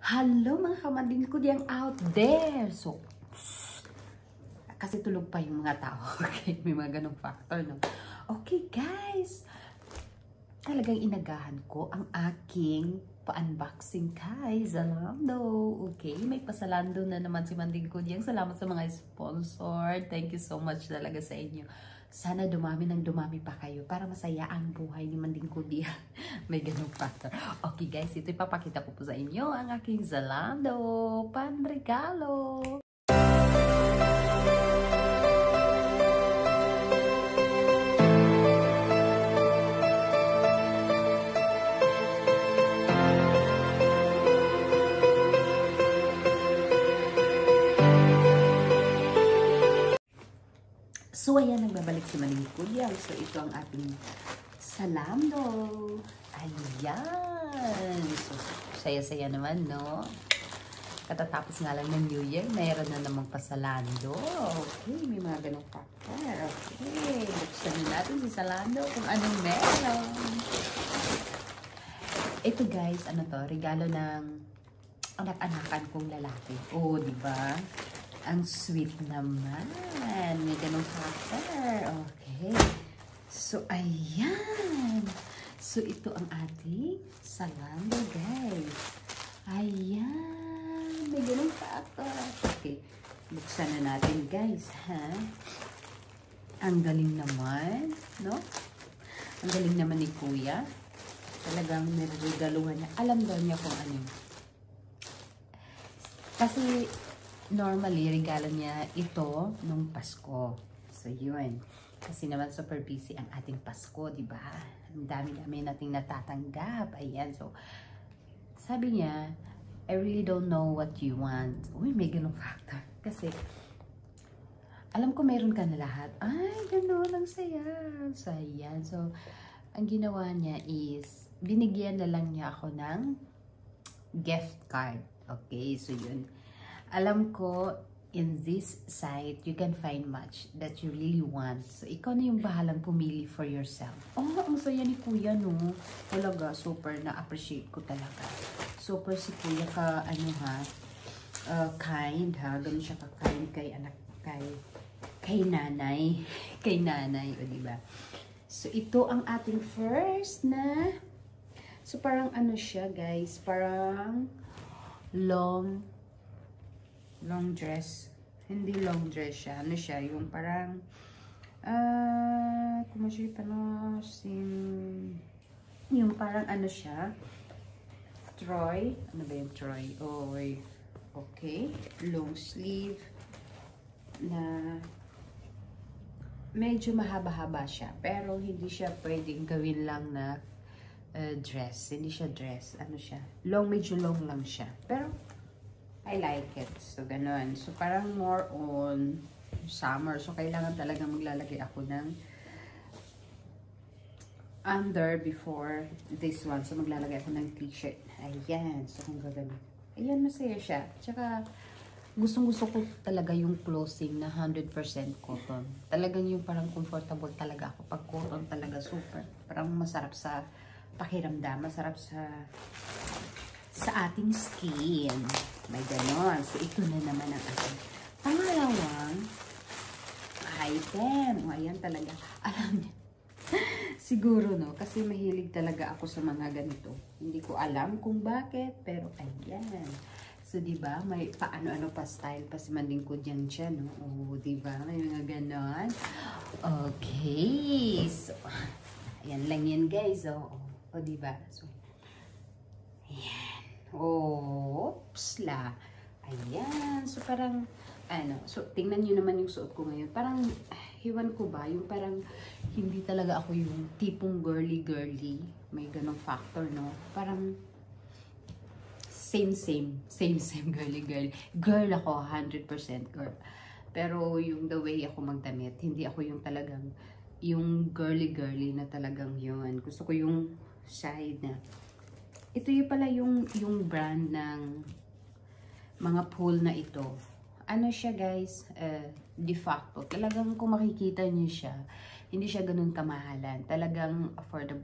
Hello mga kamanding ko diyang out there. So, kasi tulog pa yung mga tao. Okay, may mga ganong factor, no? Okay, guys. Talagang inagahan ko ang aking pa-unboxing kay Zalando. Okay, may pa-Zalando na naman si Manding ko diyang. Salamat sa mga sponsor. Thank you so much talaga sa inyo. Sana dumami ng dumami pa kayo para masaya ang buhay ni Manding Kuya. May ganung factor. Okay guys, ito ipapakita ko po sa inyo ang aking Zalando pangregalo. So, ayan, nagbabalik si Manding Kuya. So, ito ang ating Zalando. Ayan. So, saya-saya naman, no? Katatapos nga lang ng New Year, mayroon na namang pa Zalando. Okay, may mga ganong factor. Okay, buksan natin si Zalando kung anong meron. Ito guys, ano to? Regalo ng anak-anakan kong lalaki. Oh, di ba? Ang sweet naman. May ganong factor. Okay. So, ayan. So, ito ang ating Zalando, guys. Ayan. May ganong factor. Okay. Buksan na natin, guys, ha? Ang galing naman, no? Ang galing naman ni Kuya. Talagang niregaluhan niya. Alam daw niya kung ano. Kasi, normally, regalo niya ito nung Pasko. So, yun. Kasi naman super busy ang ating Pasko, di ba? Ang dami-dami nating natatanggap. Ayan. So, sabi niya, I really don't know what you want. Uy, may ganung factor. Kasi, alam ko meron ka na lahat. Ay, ganun. Ang saya. So, ayan. So, ang ginawa niya is, binigyan na lang niya ako ng gift card. Okay, so yun. Alam ko, in this site, you can find much that you really want. So, ikaw na yung bahalang pumili for yourself. Oh, ang saya ni Kuya, no? Talaga, super na-appreciate ko talaga. Super si Kuya ka, ano ha, kind ha. Ganun siya ka-kind kay anak, kay nanay. Kay nanay, o diba? So, ito ang ating first na, so parang ano siya, guys, parang long dress. Hindi long dress siya. Ano siya? Yung parang kung siya yung parang ano siya? Troy. Ano ba yung Troy? Oh, okay. Long sleeve na medyo mahaba-haba siya. Pero hindi siya pwedeng gawin lang na dress. Hindi siya dress. Ano siya? Medyo long lang siya. Pero I like it. So, ganun. So, parang more on summer. So, kailangan talaga maglalagay ako ng under before this one. So, maglalagay ako ng t-shirt. Ayan. So, kung gagawin. Ayan, masaya siya. Tsaka, gustong-gusto ko talaga yung clothing na 100% cotton. Talagang yung parang comfortable talaga ako. Pag cotton talaga, super. Parang masarap sa pakiramdam. Masarap sa ating skin. May ganon. So, ito na naman ang ating pangalawang item. O, ayan talaga. Alam niya. Siguro, no? Kasi mahilig talaga ako sa mga ganito. Hindi ko alam kung bakit. Pero, ayan. So, diba? May paano-ano pa style pa si Manding ko dyan siya, no? O, diba? May mga ganon. Okay. So, ayan lang yan, guys. O, diba? So, ayan. Oops la. Ayan. So, parang, ano, so, tingnan nyo naman yung suot ko ngayon. Parang, hiwan ko ba, yung parang, hindi talaga ako yung tipong girly-girly. May ganong factor, no? Parang, same girly-girly. Girl ako, 100% girl. Pero, yung the way ako magdamit, hindi ako yung talagang, yung girly-girly na talagang yun. Gusto ko yung side na, ito yung pala yung brand ng mga pool na ito. Ano siya guys? De facto. Talagang kung makikita niyo siya, hindi siya ganun kamahalan. Talagang affordable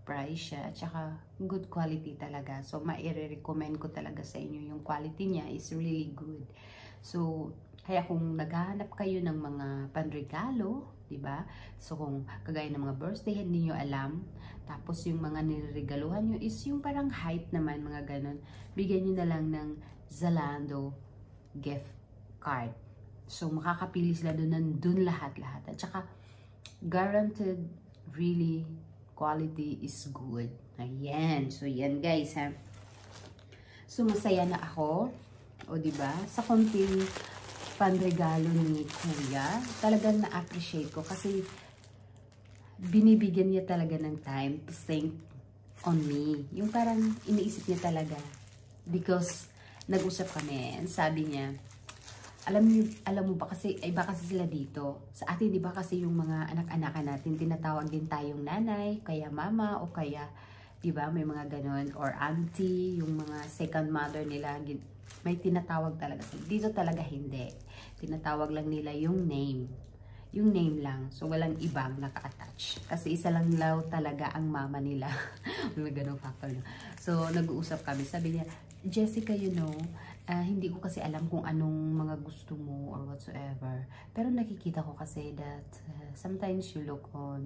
price siya, at saka good quality talaga. So, ma-recommend ko talaga sa inyo yung quality niya is really good. So, kaya kung naghahanap kayo ng mga panregalo, diba? So, kung kagaya ng mga birthday, hindi nyo alam, tapos yung mga niregaluhan nyo is yung parang height naman, mga ganon, bigyan nyo na lang ng Zalando gift card. So, makakapili sila dun lahat-lahat. At saka, guaranteed, really, quality is good. Ayan. So, yan guys, ha. So, masaya na ako. O, diba? Sa konting panregalo ni kuya, talagang na-appreciate ko kasi binibigyan niya talaga ng time to think on me. Yung parang iniisip niya talaga. Because, nag-usap kami. Sabi niya, alam mo ba kasi, iba kasi sila dito. Sa atin, di ba kasi yung mga anak-anakan natin, tinatawag din tayong nanay, kaya mama, o kaya, di ba, may mga ganon, or auntie, yung mga second mother nila, may tinatawag talaga sila. Dito talaga hindi. Tinatawag lang nila yung name. Yung name lang. So, walang ibang naka-attach. Kasi isa lang daw talaga ang mama nila. May ganong factor. So, nag-uusap kami. Sabi niya, Jessica, you know, hindi ko kasi alam kung anong mga gusto mo or whatsoever. Pero nakikita ko kasi that sometimes you look on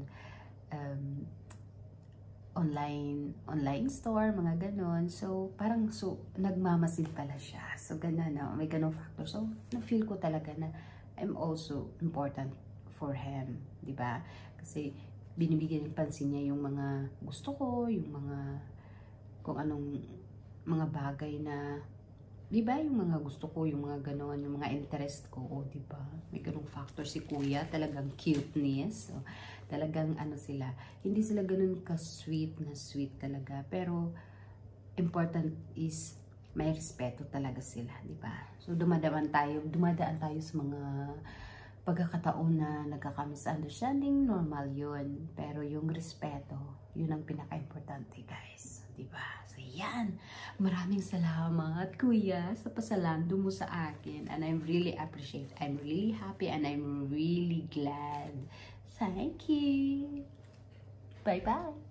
online store, mga ganon. So, parang nagmamasid pala siya. So, gano'n, no? May ganong factor. So, na-feel ko talaga na I'm also important for him, di ba? Kasi, binibigyan ng pansin niya yung mga gusto ko, yung mga, kung anong mga bagay na, di ba, yung mga gusto ko, yung mga gano'n, yung mga interest ko, o, di ba? May ganong factor si kuya, talagang cuteness. So, talagang ano sila, hindi sila ganun ka-sweet na sweet talaga, pero important is may respeto talaga sila, di ba? So dumadaan tayo sa mga pagkakataon na nagkaka-misunderstanding, normal yun, pero yung respeto, yun ang pinaka-importante guys, di ba? So yan, maraming salamat kuya sa pasalando mo sa akin, and I'm really happy, and I'm really glad. Thank you. Bye-bye.